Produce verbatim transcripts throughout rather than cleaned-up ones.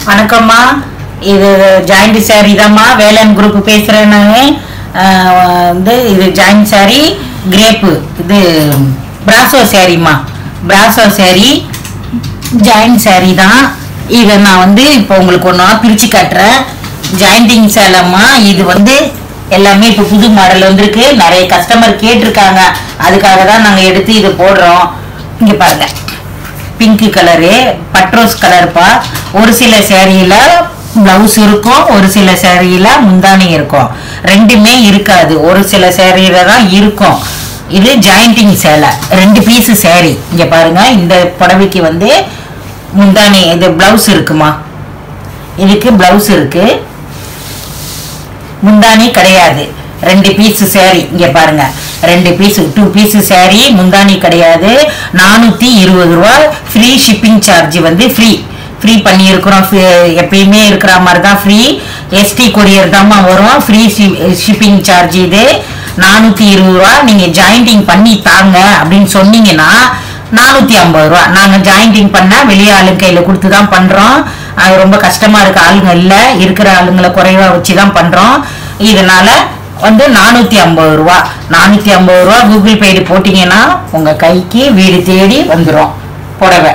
வணக்கம்மா, இது joint sorry தான்மா. வேலன் குரூப் பேசுகிறேன் நான். வந்து இது ஜாயிண்ட் சாரி கிரேப்பு, இது பிராசோ சாரிம்மா. பிராசோ சாரி ஜாயிண்ட் சாரி தான். இதை நான் வந்து இப்போ உங்களுக்கு ஒன்றா பிரித்து காட்டுறேன். ஜாயிண்டிங் சேலம்மா. இது வந்து எல்லாமே இப்போ புது மாடல் வந்திருக்கு. நிறைய கஸ்டமர் கேட்டிருக்காங்க, அதுக்காக தான் நாங்கள் எடுத்து இது போடுறோம். இங்கே பாருங்க, பிங்க் கலரு பட்ரோஸ் கலர்ப்பா. ஒரு சில சேரீல பிளவுஸ் இருக்கும், ஒரு சில சேரீல முந்தானி இருக்கும், ரெண்டுமே இருக்காது. ஒரு சில சேரீல தான் இருக்கும். இது ஜாயிண்டிங் சேலை, ரெண்டு பீஸ் சேரீ. இங்க பாருங்க, இந்த புடவைக்கு வந்து முந்தானி இது பிளவுஸ் இருக்குமா, இதுக்கு பிளவுஸ் இருக்கு, முந்தானி கிடையாது. ரெண்டு பீஸ் சேரீ. இங்க பாருங்க, ரெண்டு பீஸ் டூ பீஸ் சேரீ, முந்தானி கிடையாது. நானூத்தி இருபது ரூபா. ஃப்ரீ ஷிப்பிங் சார்ஜ் வந்து ஃப்ரீ ஃப்ரீ பண்ணி இருக்கிறோம். எப்பயுமே இருக்கிற மாதிரி தான் ஃப்ரீ. எஸ்டி கொரியர் தான்மா வரும். ஃப்ரீ ஷிப்பிங் சார்ஜ் இது நானூத்தி இருபது ரூபா. நீங்க ஜாயிண்டிங் பண்ணி தாங்க அப்படின்னு சொன்னீங்கன்னா நானூத்தி ஐம்பது ரூபா. நாங்க ஜாயிண்டிங் பண்ண வெளியே ஆளுங்க கையில கொடுத்து தான் பண்றோம். அது ரொம்ப கஷ்டமா இருக்க ஆளுங்க இல்ல, இருக்கிற ஆளுங்களை குறைவா வச்சுதான் பண்றோம். இதனால வந்து நானூத்தி ஐம்பது ரூபா. நானூத்தி ஐம்பது ரூபா கூகுள் பேடி போட்டீங்கன்னா உங்க கைக்கு வீடு தேடி வந்துடும் புடவை.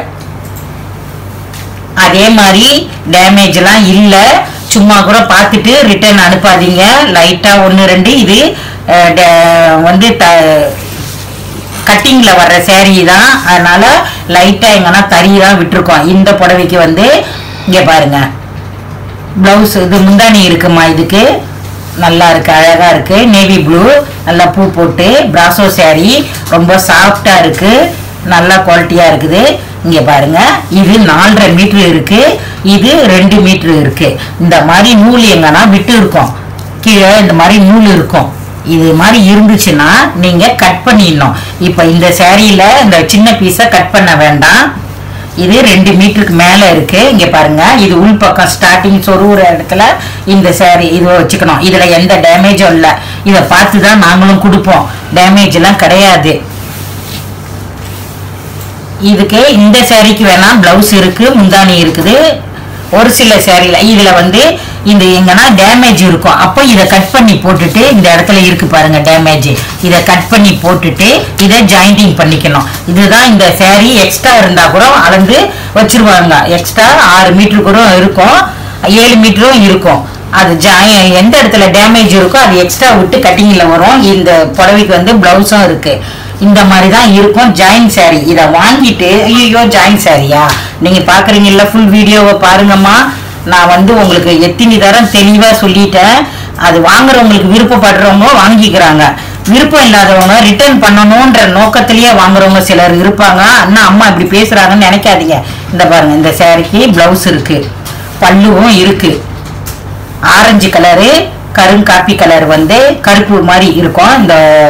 அதே மாதிரி டேமேஜ் எல்லாம் இல்லை. சும்மா கூட பார்த்துட்டு ரிட்டர்ன் அனுப்பாதீங்க. லைட்டா ஒன்று ரெண்டு இது வந்து கட்டிங்ல வர்ற சேரீ தான், அதனால லைட்டா எங்கன்னா தறி தான் விட்டுருக்கோம். இந்த புடவைக்கு வந்து இங்க பாருங்க, பிளவுஸ் இது முந்தானி இருக்குமா, இதுக்கு நல்லா இருக்கு, அழகா இருக்கு. நேவி ப்ளூ, நல்லா பூ போட்டு பிராசோ சாரி, ரொம்ப சாஃப்டா இருக்கு, நல்லா குவாலிட்டியா இருக்குது. இங்க பாருங்க, இது நாலரை மீட்டர் இருக்கு, இது ரெண்டு மீட்டர் இருக்கு. இந்த மாதிரி நூல் எங்கன்னா விட்டு இருக்கும், கீழே இந்த மாதிரி நூல் இருக்கும். இது மாதிரி இருந்துச்சுன்னா நீங்க கட் பண்ணிடணும். இப்ப இந்த சாரியில இந்த சின்ன பீஸை கட் பண்ண வேண்டாம். இது ரெண்டு மீட்டருக்கு மேல இருக்கு. இங்க பாருங்க, இது உள் பக்கம் ஸ்டார்டிங் சொருவுற இடத்துல இந்த சாரி இது வச்சுக்கணும். இதுல எந்த டேமேஜும் இல்லை. இதை பார்த்து தான் நாங்களும் கொடுப்போம், டேமேஜ் எல்லாம் கிடையாது. இதுக்கு இந்த சாரிக்கு வேணா பிளவுஸ் இருக்கு, முந்தானி இருக்குது. ஒரு சில சேரீல இதுல வந்து இந்த எங்கன்னா டேமேஜ் இருக்கும். அப்போ இதை கட் பண்ணி போட்டுட்டு, இந்த இடத்துல இருக்கு பாருங்க டேமேஜ், இதை கட் பண்ணி போட்டுட்டு இதை ஜாயிண்டிங் பண்ணிக்கணும். இதுதான் இந்த சேரீ. எக்ஸ்ட்ரா இருந்தா கூட அளந்து வச்சிருவாங்க. எக்ஸ்ட்ரா ஆறு மீட்டர் கூட இருக்கும், ஏழு மீட்டரும் இருக்கும். அது ஜாய் எந்த இடத்துல டேமேஜ் இருக்கோ அது எக்ஸ்ட்ரா விட்டு கட்டிங்ல வரும். இந்த புடவைக்கு வந்து பிளவுஸும் இருக்கு. இந்த மாதிரி தான் இருக்கும் ஜாயின் சாரி. இதை வாங்கிட்டு ஐயோ ஜாயின் சாரியா நீங்க பாக்குறீங்கல்ல, ஃபுல் வீடியோவை பாருங்கம்மா. நான் வந்து உங்களுக்கு எத்தனை தரம் தெளிவா சொல்லிட்டேன். அது வாங்குறவங்களுக்கு விருப்பப்படுறவங்க வாங்கிக்கிறாங்க, விருப்பம் இல்லாதவங்க ரிட்டர்ன் பண்ணணும்ன்ற நோக்கத்திலேயே வாங்குறவங்க சிலர் இருப்பாங்க. அண்ணா அம்மா இப்படி பேசுறாங்கன்னு நினைக்காதீங்க. இந்த பாருங்க, இந்த சாரிக்கு பிளவுஸ் இருக்கு, பல்லுவும் இருக்கு. ஆரஞ்சு கலரு, கருங்காப்பி கலர் வந்து கருப்பு மாதிரி இருக்கும். இந்த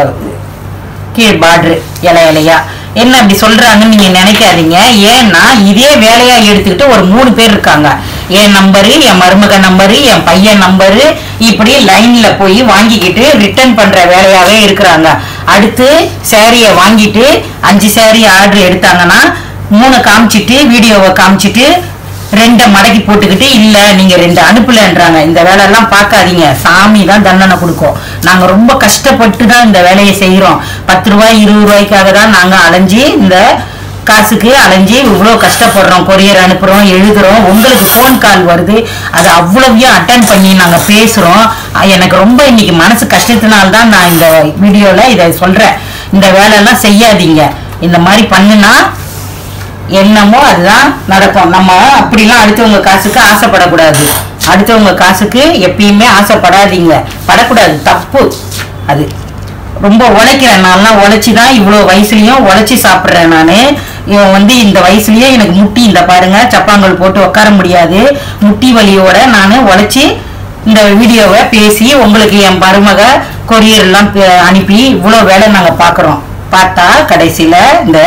கீழ் பார்டரு இலை இலையா என்ன அப்படி சொல்றாங்கன்னு நீங்க நினைக்காதீங்க. ஏன்னா இதே வேலையா எடுத்துக்கிட்டு ஒரு மூணு பேர் இருக்காங்க. என் நம்பரு, என் மருமக நம்பரு, என் பையன் நம்பரு, இப்படி லைன்ல போய் வாங்கிக்கிட்டு ரிட்டர்ன் பண்ற வேலையாவே இருக்கிறாங்க. அடுத்து சேரீயை வாங்கிட்டு அஞ்சு சேரீ ஆர்டர் எடுத்தாங்கன்னா மூணு காமிச்சிட்டு வீடியோவை காமிச்சிட்டு ரெண்டை மடக்கி போட்டுக்கிட்டு இல்ல நீங்க ரெண்டு அனுப்பலன்றாங்க. இந்த வேலை எல்லாம் பார்க்காதீங்க, சாமி தான் தண்டனை கொடுக்கும். நாங்க ரொம்ப கஷ்டப்பட்டு தான் இந்த வேலையை செய்யறோம். பத்து ரூபாய் இருபது ரூபாய்க்காக தான் நாங்க அலைஞ்சி இந்த காசுக்கு அலைஞ்சி இவ்வளோ கஷ்டப்படுறோம். கொரியர் அனுப்புறோம், எழுதுறோம், உங்களுக்கு ஃபோன் கால் வருது, அது அவ்வளவையும் அட்டன் பண்ணி நாங்க பேசுறோம். எனக்கு ரொம்ப இன்னைக்கு மனசு கஷ்டத்தினால்தான் நான் இந்த வீடியோல இதை சொல்றேன். இந்த வேலையெல்லாம் செய்யாதீங்க. இந்த மாதிரி பண்ணுனா என்னமோ அதுதான் நடக்கும். நம்ம அப்படிலாம் அடுத்தவங்க காசுக்கு ஆசைப்படக்கூடாது. அடுத்தவங்க காசுக்கு எப்பயுமே ஆசைப்படாதீங்க, படக்கூடாது, தப்பு. அது ரொம்ப உழைக்கிறேன், நான்லாம் உழைச்சிதான் இவ்வளோ வயசுலயும் உழைச்சி சாப்பிட்றேன். நான் இவன் வந்து இந்த வயசுலயே எனக்கு முட்டி இந்த பாருங்க சப்பாங்கல் போட்டு உட்கார முடியாது, முட்டி வலியோட நான் உழைச்சி இந்த வீடியோவை பேசி உங்களுக்கு என் மருமக கொரியர் எல்லாம் அனுப்பி இவ்வளோ வேலை நாங்கள் பார்க்குறோம். பார்த்தா கடைசியில் இந்த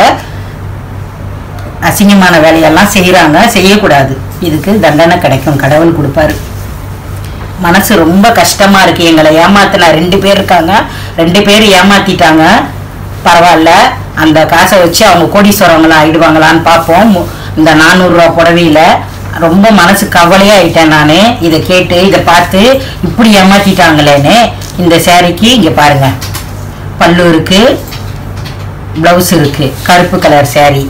அசிங்கமான வேலையெல்லாம் செய்யறாங்க. செய்யக்கூடாது, இதுக்கு தண்டனை கிடைக்கும், கடவுள் கொடுப்பாரு. மனசு ரொம்ப கஷ்டமா இருக்கு. எங்களை ஏமாத்தின ரெண்டு பேர் இருக்காங்க, ரெண்டு பேர் ஏமாத்திட்டாங்க. பரவாயில்ல, அந்த காசை வச்சு அவங்க கோடீஸ்வரங்களா ஆயிடுவாங்களான்னு பார்ப்போம். இந்த நானூறு ரூபா புடவையில ரொம்ப மனசு கவலையாயிட்டேன் நான் இதை கேட்டு. இதை பார்த்து இப்படி ஏமாத்திட்டாங்களேன்னு. இந்த சாரிக்கு இங்கே பாருங்க, பல்லு இருக்கு, பிளவுஸ் இருக்கு, கருப்பு கலர் சாரி.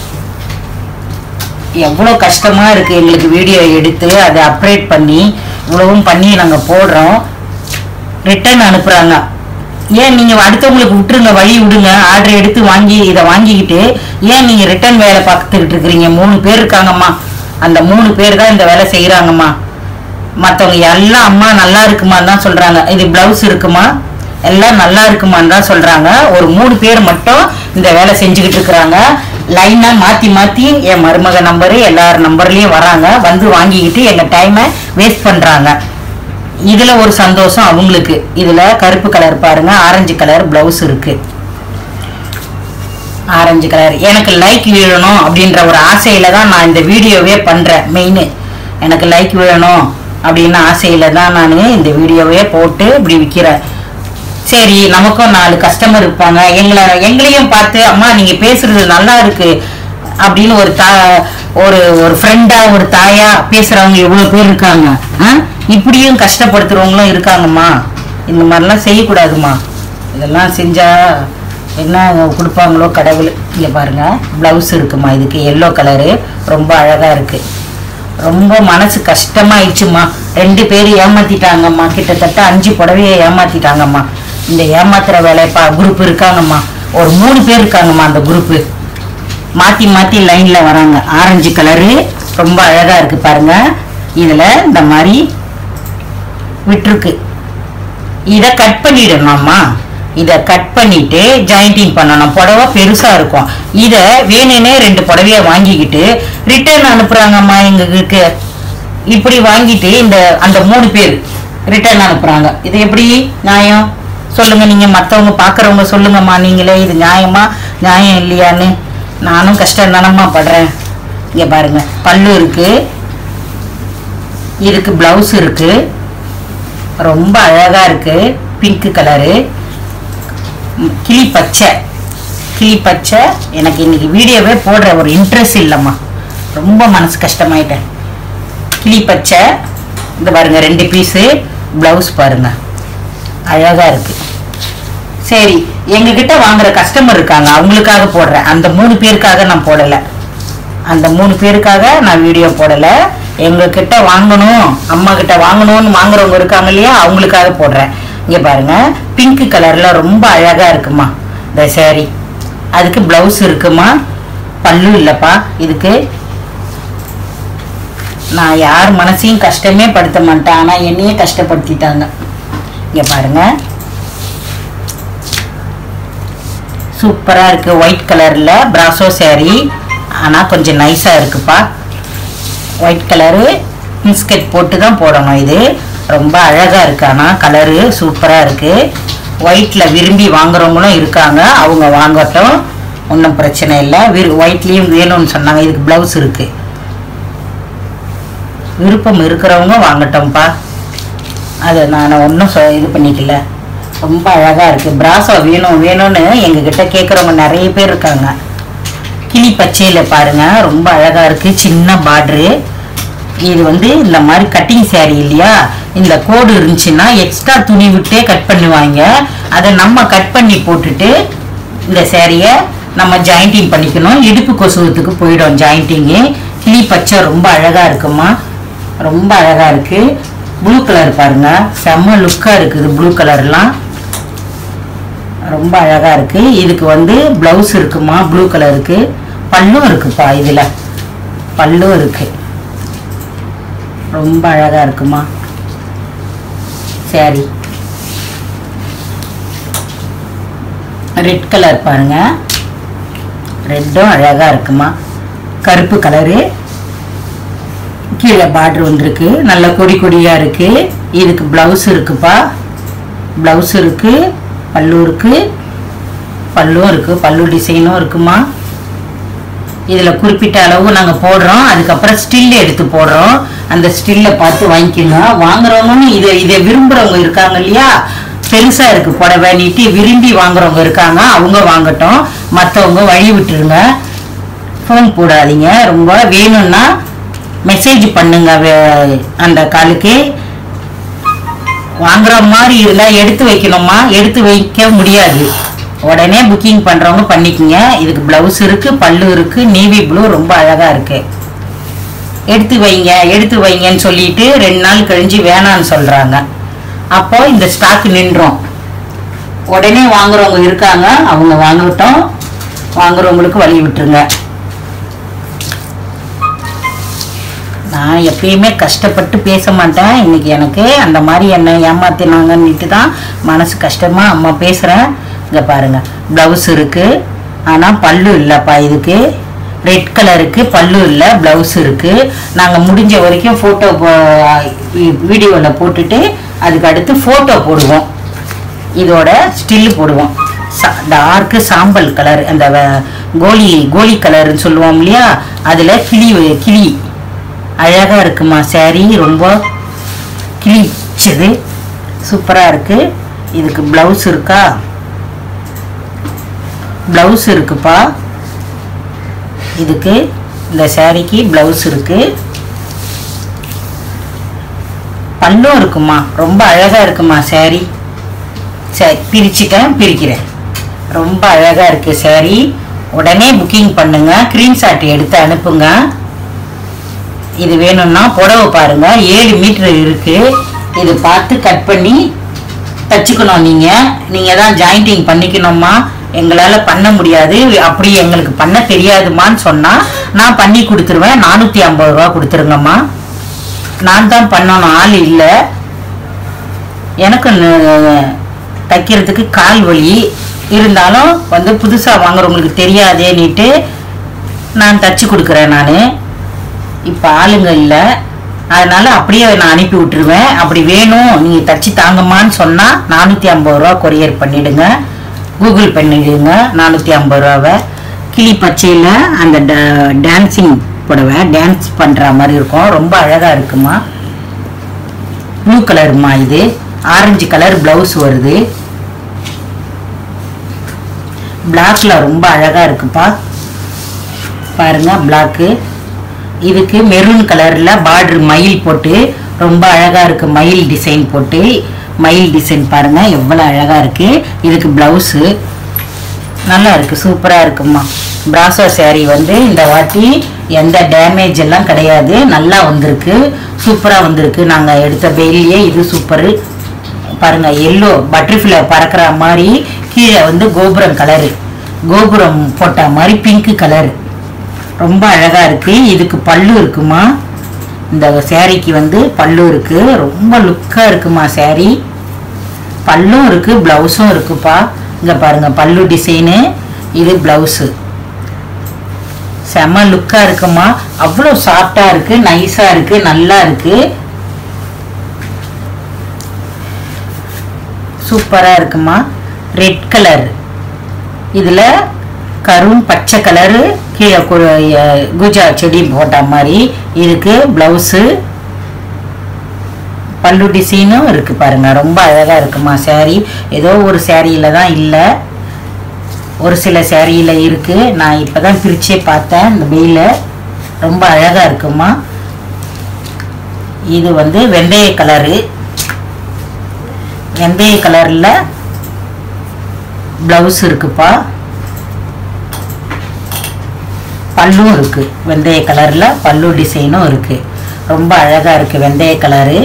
எவ்வளோ கஷ்டமா இருக்கு எங்களுக்கு வீடியோ எடுத்து அதை அப்டேட் பண்ணி இவ்வளவும் பண்ணி நாங்கள் போடுறோம். ரிட்டர்ன் அனுப்புறாங்க. ஏன் நீங்க அடுத்தவங்களுக்கு விட்டுருங்க, வழி விடுங்க. ஆர்டர் எடுத்து வாங்கி இதை வாங்கிக்கிட்டு ஏன் நீங்க ரிட்டர்ன் வேலை பார்த்துக்கிட்டு இருக்கிறீங்க? மூணு பேர் இருக்காங்கம்மா, அந்த மூணு பேர் தான் இந்த வேலை செய்யறாங்கம்மா. மற்றவங்க எல்லாம் அம்மா நல்லா இருக்குமான்னு தான் சொல்றாங்க. இது பிளவுஸ் இருக்குமா, எல்லாம் நல்லா இருக்குமான்னு தான் சொல்றாங்க. ஒரு மூணு பேர் மட்டும் இந்த வேலை செஞ்சுக்கிட்டு இருக்கிறாங்க. லைனா மாத்தி மாத்தி என் மருமக நம்பரு எல்லார் நம்பர்லயும் வராங்க, வந்து வாங்கிக்கிட்டு எங்க டைமை வேஸ்ட் பண்றாங்க. இதுல ஒரு சந்தோஷம் அவங்களுக்கு. இதுல கருப்பு கலர் பாருங்க, ஆரஞ்சு கலர் பிளவுஸ் இருக்கு. ஆரஞ்சு கலர் எனக்கு லைக் விழணும் அப்படின்ற ஒரு ஆசையில தான் நான் இந்த வீடியோவே பண்றேன். மெயின் எனக்கு லைக் விழணும் அப்படின்னு ஆசையில தான் நான் இந்த வீடியோவே போட்டு இப்படி விற்கிறேன். சரி, நமக்கும் நாலு கஸ்டமர் இருப்பாங்க, எங்களை எங்களையும் பார்த்து அம்மா நீங்க பேசுறது நல்லா இருக்கு அப்படின்னு ஒரு தா ஒரு ஒரு ஃப்ரெண்டா ஒரு தாயா பேசுறவங்க எவ்வளவு பேர் இருக்காங்க. இப்படியும் கஷ்டப்படுத்துறவங்களும் இருக்காங்கம்மா. இந்த மாதிரிலாம் செய்யக்கூடாதுமா. இதெல்லாம் செஞ்சா என்ன கொடுப்பாங்களோ கடவுள். இங்கே பாருங்க, பிளவுஸ் இருக்குமா, இதுக்கு எல்லோ கலரு ரொம்ப அழகா இருக்கு. ரொம்ப மனசு கஷ்டமாயிடுச்சுமா. ரெண்டு பேர் ஏமாத்திட்டாங்கம்மா, கிட்டத்தட்ட அஞ்சு புடவையை ஏமாத்திட்டாங்கம்மா. இந்த ஏமாத்துற வேலைப்பா குரூப் இருக்காங்கம்மா, ஒரு மூணு பேர் இருக்காங்கம்மா. அந்த குரூப்பு மாத்தி மாத்தி லைன்ல வராங்க. ஆரஞ்சு கலரு ரொம்ப அழகா இருக்கு பாருங்க. இதுல இந்த மாதிரி விட்டுருக்கு. இதை கட் பண்ணிடணும்மா. இதை கட் பண்ணிட்டு ஜாயிண்டிங் பண்ணணும். புடவை பெருசா இருக்கும். இதை வேணும்னே ரெண்டு புடவைய வாங்கிக்கிட்டு ரிட்டர்ன் அனுப்புறாங்கம்மா எங்களுக்கு. இப்படி வாங்கிட்டு இந்த அந்த மூணு பேர் ரிட்டர்ன் அனுப்புறாங்க. இது எப்படி நியாயம் சொல்லுங்க? நீங்க மற்றவங்க பாக்குறவங்க சொல்லுங்கம்மா நீங்களே, இது நியாயமா நியாயம் இல்லையான்னு. நானும் கஷ்டம் தானம்மா படுறேன். இங்க பாருங்க, பல்லு இருக்கு, இதுக்கு பிளவுஸ் இருக்கு, ரொம்ப அழகா இருக்கு. பிங்க் கலரு, கிளி பச்சை. கிளி பச்சை எனக்கு இன்னைக்கு வீடியோவே போடுற ஒரு இன்ட்ரெஸ்ட் இல்லைம்மா. ரொம்ப மனசு கஷ்டமாயிட்டேன். கிளி பச்சை இந்த பாருங்க, ரெண்டு பீஸு. பிளவுஸ் பாருங்க அழகா இருக்கு. சரி, எங்ககிட்ட வாங்குற கஸ்டமர் இருக்காங்க, அவங்களுக்காக போடுறேன். அந்த மூணு பேருக்காக நான் போடல. அந்த மூணு பேருக்காக நான் வீடியோ போடல. எங்க கிட்ட வாங்கணும், அம்மா கிட்ட வாங்கணும்னு வாங்குறவங்க இருக்காங்க இல்லையா, அவங்களுக்காக போடுறேன். இங்க பாருங்க, பிங்க் கலர்ல ரொம்ப அழகா இருக்குமா இந்த சாரி. அதுக்கு பிளவுஸ் இருக்குமா, பல்லு இல்லப்பா இதுக்கு. நான் யார் மனசையும் கஷ்டமே படுத்த மாட்டேன், ஆனா என்னையே கஷ்டப்படுத்திட்டாங்க. இங்க பாருங்க, சூப்பரா இருக்கு. ஒயிட் கலர்ல பிராசோ சாரி, ஆனா கொஞ்சம் நைஸா இருக்குப்பா. ஒயிட் கலரு பிஸ்கட் போட்டு தான் போடணும். இது ரொம்ப அழகா இருக்கு. ஆனா கலரு சூப்பரா இருக்கு. ஒயிட்ல விரும்பி வாங்குறவங்களும் இருக்காங்க, அவங்க வாங்கட்டும், ஒன்றும் பிரச்சனை இல்லை. விரு ஒயிட்லயும் வேணும்னு சொன்னாங்க. இதுக்கு பிளவுஸ் இருக்கு. விருப்பம் இருக்கிறவங்க வாங்கட்டோம்ப்பா, அதை நான் ஒன்றும் சொ இது பண்ணிக்கல. ரொம்ப அழகா இருக்கு. பிராசோ வேணும் வேணும்னு எங்ககிட்ட கேட்குறவங்க நிறைய பேர் இருக்காங்க. கிளி பச்சையில பாருங்க, ரொம்ப அழகா இருக்கு. சின்ன பார்டரு. இது வந்து இந்த மாதிரி கட்டிங் சாரி இல்லையா, இந்த கோடு இருந்துச்சுன்னா எக்ஸ்ட்ரா துணி விட்டே கட் பண்ணுவாங்க. அதை நம்ம கட் பண்ணி போட்டுட்டு இந்த சாரியை நம்ம ஜாயிண்டிங் பண்ணிக்கணும். இடுப்பு கொசுவத்துக்கு போயிடும் ஜாயிண்டிங்கு. கிளி பச்சை ரொம்ப அழகா இருக்குமா, ரொம்ப அழகா இருக்கு. ப்ளூ கலர் பாருங்க, செம்ம லுக்கா இருக்குது. ப்ளூ கலர்லாம் ரொம்ப அழகா இருக்கு. இதுக்கு வந்து பிளவுஸ் இருக்குமா, ப்ளூ கலருக்கு. பல்லும் இருக்குப்பா, இதுல பல்லும் இருக்கு. ரொம்ப அழகா இருக்குமா சாரி. ரெட் கலர் பாருங்க, ரெட்டும் அழகா இருக்குமா. கருப்பு கலரு, கீழே பார்டர் வந்துருக்கு, நல்ல கொடி கொடியா இருக்கு. இதுக்கு பிளவுஸ் இருக்குப்பா, பிளவுஸ் இருக்கு, பல்லு இருக்கு, பல்லும் இருக்கு, பல்லு டிசைனும் இருக்குமா. இதுல குறிப்பிட்ட அளவு நாங்க போடுறோம், அதுக்கப்புறம் ஸ்டில் எடுத்து போடுறோம். அந்த ஸ்டில்ல பார்த்து வாங்கிக்கோங்க. வாங்குறவங்க இதை இதை விரும்புறவங்க இருக்காங்க இல்லையா, பெருசா இருக்கு புடவை நீட்டி விரும்பி வாங்குறவங்க இருக்காங்க, அவங்க வாங்கட்டும். மற்றவங்க வழி விட்டுருங்க, ஃபோன் போடாதீங்க. ரொம்ப வேணும்னா மெசேஜ் பண்ணுங்க அந்த காலுக்கு. வாங்குற மாதிரி இருந்தா எடுத்து வைக்கணுமா, எடுத்து வைக்க முடியாது. உடனே புக்கிங் பண்றவங்க பண்ணிக்கங்க. இதுக்கு பிளவுஸ் இருக்கு, பல்லு இருக்கு, நேவி ப்ளூ ரொம்ப அழகா இருக்கு. எடுத்து வைங்க எடுத்து வைங்கன்னு சொல்லிட்டு ரெண்டு நாள் கழிஞ்சு வேணான்னு சொல்றாங்க. அப்போ இந்த ஸ்டாக் நின்றோம். உடனே வாங்குறவங்க இருக்காங்க, அவங்க வாங்கட்டும். வாங்குறவங்களுக்கு வழி விட்டுருங்க. நான் எப்பயுமே கஷ்டப்பட்டு பேச மாட்டேன். இன்னைக்கு எனக்கு அந்த மாதிரி என்ன ஏமாத்தினாங்கன்னுட்டு தான் மனசு கஷ்டமா அம்மா பேசுறேன். இங்க பாருங்க, பிளவுஸ் இருக்கு, ஆனா பல்லு இல்லப்பா. இதுக்கு ரெட் கலருக்கு பல்லு இல்லை, பிளவுஸ் இருக்கு. நாங்கள் முடிஞ்ச வரைக்கும் ஃபோட்டோ வீடியோவில் போட்டுட்டு அதுக்கு அடுத்து ஃபோட்டோ போடுவோம். இதோட ஸ்டில் போடுவோம். டார்க்கு சாம்பல் கலர், அந்த கோலி கோலி கலர்னு சொல்லுவோம் இல்லையா, அதில் கிளி கிளி அழகாக இருக்குமா சாரி. ரொம்ப கிழிச்சது, சூப்பராக இருக்கு. இதுக்கு பிளவுஸ் இருக்கா? பிளவுஸ் இருக்குப்பா. இதுக்கு இந்த சாரிக்கு பிளவுஸ் இருக்கு, பல்லும் இருக்குமா. ரொம்ப அழகா இருக்குமா சாரி. சரி, பிரிச்சுட்டேன், பிரிக்கிறேன். ரொம்ப அழகா இருக்கு சாரி. உடனே புக்கிங் பண்ணுங்க, ஸ்கிரீன்ஷாட் எடுத்து அனுப்புங்க. இது வேணும்னா புடவை பாருங்க, ஏழு மீட்டர் இருக்கு. இது பார்த்து கட் பண்ணி தச்சுக்கணும். நீங்க நீங்க தான் ஜாயிண்டிங் பண்ணிக்கணுமா. எங்களால் பண்ண முடியாது, அப்படி எங்களுக்கு பண்ண தெரியாதுமான்னு சொன்னால் நான் பண்ணி கொடுத்துருவேன். நானூற்றி ஐம்பது ரூபா கொடுத்துருங்கம்மா. நான் தான் பண்ணணும், ஆள் இல்லை. எனக்கு தைக்கிறதுக்கு கால் வலி இருந்தாலும் வந்து புதுசாக வாங்குறவங்களுக்கு தெரியாதேன்னுட்டு நான் தச்சு கொடுக்குறேன். நான் இப்போ ஆளுங்க இல்லை, அதனால் அப்படியே நான் அனுப்பி விட்டுருவேன். அப்படி வேணும் நீங்கள் தச்சு தாங்கம்மான்னு சொன்னால் நானூற்றி ஐம்பது ரூபா கொரியர் பண்ணிவிடுங்க, கூகுள் பண்ணிடுங்க. நானூற்றி ஐம்பது ரூபாவை கிளி பச்சையில் அந்த டான்ஸிங் புடவை, டான்ஸ் பண்ணுற மாதிரி இருக்கும். ரொம்ப அழகாக இருக்குமா. ப்ளூ கலருமா. இது ஆரஞ்சு கலர் பிளவுஸ் வருது. பிளாக்ல ரொம்ப அழகாக இருக்குப்பா. பாருங்க பிளாக்கு. இதுக்கு மெரூன் கலரில் பார்டர் மயில் போட்டு ரொம்ப அழகாக இருக்குது. மயில் டிசைன் போட்டு, மயில் டிசைன் பாருங்க எவ்வளோ அழகாக இருக்குது. இதுக்கு ப்ளவுஸு நல்லா இருக்குது, சூப்பராக இருக்குமா. பிராசோ சாரீ வந்து இந்த வாட்டி எந்த டேமேஜ் எல்லாம் கிடையாது, நல்லா வந்திருக்கு, சூப்பராக வந்திருக்கு. நாங்கள் எடுத்த வெயிலே இது சூப்பரு. பாருங்க, எல்லோ பட்டர்ஃப்ளை பறக்கிற மாதிரி, கீழே வந்து கோபுரம் கலரு, கோபுரம் போட்ட மாதிரி பிங்க் கலர், ரொம்ப அழகா இருக்கு. இதுக்கு பல்லு இருக்குமா. இந்த சாரிக்கு வந்து பல்லு இருக்கு, ரொம்ப லுக்கா இருக்குமா சாரி. பல்லும் இருக்கு, பிளவுஸும் இருக்குப்பா. இங்க பாருங்க பல்லு டிசைனு, இது பிளவுஸு. செம லுக்கா இருக்குமா. அவ்வளோ சாஃப்டா இருக்கு, நைஸா இருக்கு, நல்லா இருக்கு, சூப்பரா இருக்குமா. ரெட் கலர், இதுல கரும் பச்சை கலரு, கீழே குஜா செடி போட்ட மாதிரி. இதுக்கு பிளவுஸு, பல்லு டிசைனும் இருக்கு பாருங்க, ரொம்ப அழகா இருக்குமா சாரி. ஏதோ ஒரு சாரியில தான் இல்லை, ஒரு சில சாரியில இருக்கு. நான் இப்பதான் பிரிச்சே பார்த்தேன். இந்த வெயில ரொம்ப அழகா இருக்குமா. இது வந்து வெந்தய கலரு, வெந்தய கலர்ல பிளவுஸ் இருக்குப்பா. பல்லும் இருக்கு, வெந்தய கலர்ல பல்லு டிசைனும் இருக்கு, ரொம்ப அழகா இருக்கு. வெந்தய கலரு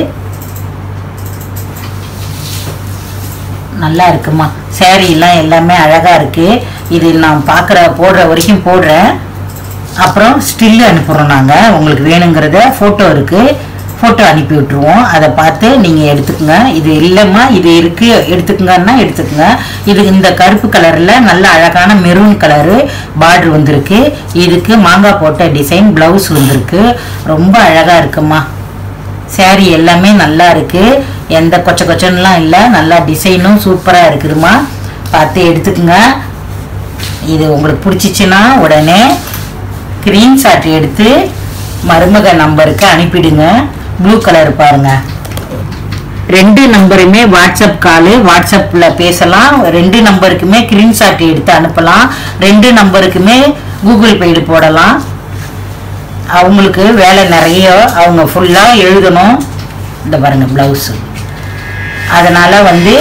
நல்லா இருக்குமா. சாரி எல்லாம் எல்லாமே அழகா இருக்கு. இது நான் பார்க்குற போடுற வரைக்கும் போடுறேன், அப்புறம் ஸ்டில் அனுப்புகிறோம் நாங்கள். உங்களுக்கு வேணுங்கிறத ஃபோட்டோ இருக்கு, ஃபோட்டோ அனுப்பி விட்டுருவோம். அதை பார்த்து நீங்கள் எடுத்துக்கோங்க. இது இல்லைம்மா இது இருக்கு எடுத்துக்கங்கன்னா எடுத்துக்கோங்க. இது இந்த கருப்பு கலரில் நல்ல அழகான மெரூன் கலரு பார்டர் வந்திருக்கு. இதுக்கு மாங்காய் போட்ட டிசைன் பிளவுஸ் வந்திருக்கு, ரொம்ப அழகாக இருக்குமா. சாரி எல்லாமே நல்லா இருக்கு, எந்த கொச்ச கொச்சன்னுலாம் இல்லை, நல்லா டிசைனும் சூப்பராக இருக்குதுமா. பார்த்து எடுத்துக்கோங்க. இது உங்களுக்கு பிடிச்சிச்சின்னா உடனே ஸ்க்ரீன்ஷாட் எடுத்து மருமக நம்பருக்கு அனுப்பிடுங்க. ப்ளூ கலர் பாருங்க. ரெண்டு நம்பருமே வாட்ஸ்அப் காலு, வாட்ஸ்அப்ல பேசலாம். ரெண்டு நம்பருக்குமே ஸ்க்ரீன்ஷாட் எடுத்து அனுப்பலாம். ரெண்டு நம்பருக்குமே கூகுள் பேடு போடலாம். அவங்களுக்கு வேலை நிறைய, அவங்க ஃபுல்லாக எழுதணும். இந்த பாருங்க ப்ளவுஸு. அதனால் வந்து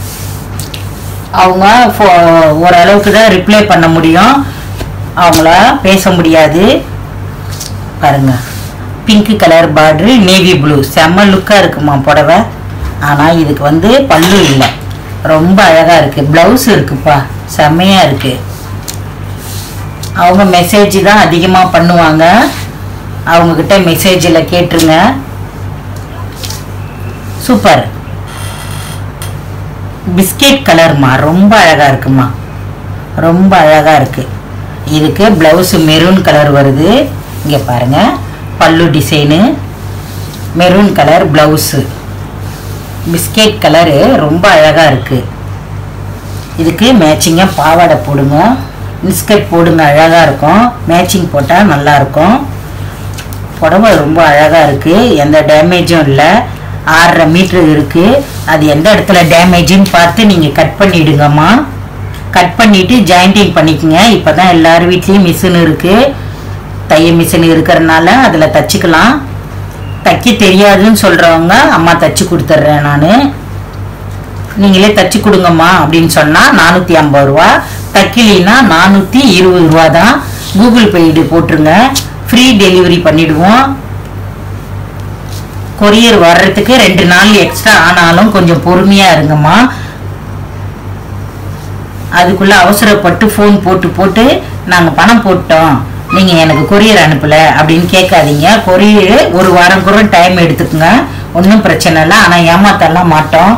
அவங்க ஓரளவுக்கு தான் ரிப்ளை பண்ண முடியும், அவங்கள பேச முடியாது. பாருங்க pink colour border, navy blue, செம்ம லுக்காக இருக்குமா புடவை. ஆனால் இதுக்கு வந்து பல்லு இல்லை, ரொம்ப அழகாக இருக்குது. ப்ளவுஸ் இருக்குப்பா, செம்மையாக இருக்குது. அவங்க மெசேஜ் தான் அதிகமாக பண்ணுவாங்க, அவங்கக்கிட்ட மெசேஜில் கேட்டுருங்க. சூப்பர். பிஸ்கெட் கலர்மா, ரொம்ப அழகாக இருக்குமா, ரொம்ப அழகாக இருக்குது. இதுக்கு ப்ளவுஸு மெரூன் கலர் வருது. இங்கே பாருங்கள் பல்லு design, maroon colour blouse, biscuit colour, ரொம்ப அழகாக இருக்குது. இதுக்கு மேட்சிங்காக பாவாடை போடுங்க, இன்ஸ்கர்ட் போடுங்க, அழகாக இருக்கும். மேட்சிங் போட்டால் நல்லாயிருக்கும். புடவை ரொம்ப அழகாக இருக்குது, எந்த டேமேஜும் இல்லை. ஆறரை மீட்ரு இருக்குது. அது எந்த இடத்துல டேமேஜுன்னு பார்த்து நீங்கள் கட் பண்ணிவிடுங்கம்மா. கட் பண்ணிவிட்டு ஜாயிண்டிங் பண்ணிக்கோங்க. இப்போ தான் எல்லார் வீட்லேயும் மிஷின் இருக்குது, தைய மிஷின் இருக்கிறதுனால அதில் தச்சுக்கலாம். தைக்க தெரியாதுன்னு சொல்கிறவங்க அம்மா தச்சு கொடுத்துட்றேன் நான், நீங்களே தச்சு கொடுங்கம்மா அப்படின்னு சொன்னால் நானூற்றி ஐம்பது ரூபா, தைக்கலினா நானூற்றி இருபது ரூபா தான். கூகுள் பேய்டு போட்டுருங்க, ஃப்ரீ டெலிவரி பண்ணிவிடுவோம். கொரியர் வர்றதுக்கு ரெண்டு நாள் எக்ஸ்ட்ரா ஆனாலும் கொஞ்சம் பொறுமையாக இருங்கம்மா. அதுக்குள்ளே அவசரப்பட்டு ஃபோன் போட்டு போட்டு நாங்கள் பணம் போட்டோம், நீங்கள் எனக்கு கொரியர் அனுப்பலை அப்படின்னு கேட்காதீங்க. கொரியர் ஒரு வாரம் கூட டைம் எடுத்துக்குங்க, ஒன்றும் பிரச்சனை இல்லை. ஆனால் ஏமாத்தலாம் மாட்டோம்.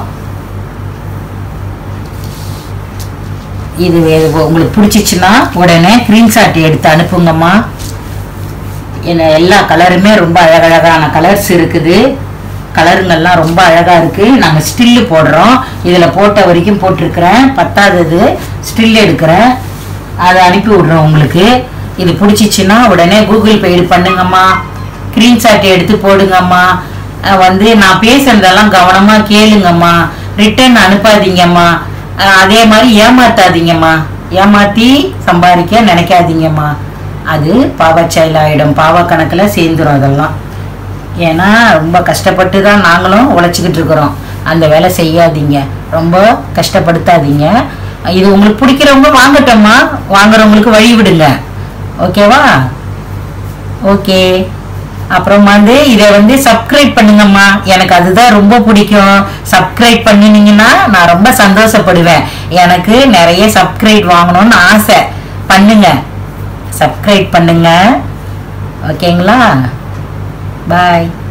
இது உங்களுக்கு பிடிச்சிச்சுன்னா உடனே ஸ்க்ரீன்ஷாட் எடுத்து அனுப்புங்கம்மா. என்ன எல்லா கலருமே ரொம்ப அழகழகான கலர்ஸ் இருக்குது, கலருங்கள்லாம் ரொம்ப அழகாக இருக்குது. நாங்கள் ஸ்டில்லு போடுறோம், இதில் போட்ட வரைக்கும் போட்டிருக்கிறேன், பத்தாதது ஸ்டில் எடுக்கிறேன், அதை அனுப்பி விட்றோம் உங்களுக்கு. இது பிடிச்சிச்சின்னா உடனே கூகுள் பேய்டு பண்ணுங்கம்மா, ஸ்க்ரீன்ஷாட் எடுத்து போடுங்கம்மா. வந்து நான் பேசுறதெல்லாம் கவனமாக கேளுங்கம்மா, ரிட்டர்ன் அனுப்பாதீங்கம்மா. அதே மாதிரி ஏமாத்தாதீங்கம்மா, ஏமாற்றி சம்பாதிக்க நினைக்காதீங்கம்மா. அது பாவச்செயலாயிடும், பாவ கணக்கில் சேர்ந்துடும் அதெல்லாம். ஏன்னா ரொம்ப கஷ்டப்பட்டு தான் நாங்களும் உழைச்சிக்கிட்டு இருக்கிறோம், அந்த வேலை செய்யாதீங்க, ரொம்ப கஷ்டப்படுத்தாதீங்க. இது உங்களுக்கு பிடிக்கிறவங்க வாங்கட்டோம்மா, வாங்குறவங்களுக்கு வழி விடுங்க, ஓகேவா? ஓகே. அப்புறம் வந்து இதை வந்து சப்ஸ்கிரைப் பண்ணுங்கம்மா, எனக்கு அதுதான் ரொம்ப பிடிக்கும். சப்ஸ்கிரைப் பண்ணினீங்கன்னா நான் ரொம்ப சந்தோஷப்படுவேன். எனக்கு நிறைய சப்ஸ்கிரைப் வாங்கணும்னு ஆசை. பண்ணுங்க, சப்ஸ்கிரைப் பண்ணுங்க, ஓகேங்களா? பாய்.